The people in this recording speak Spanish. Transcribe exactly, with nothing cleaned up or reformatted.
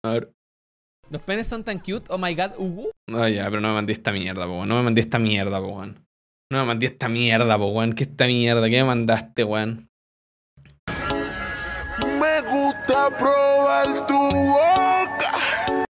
A ver. Los penes son tan cute. Oh my god, Hugo. Ah, ya, pero no me mandé esta mierda, po, weón. No me mandé esta mierda, po, weón. No me mandé esta mierda, po, weón. ¿Qué esta mierda? ¿Qué me mandaste, weón? Me gusta probar tu boca.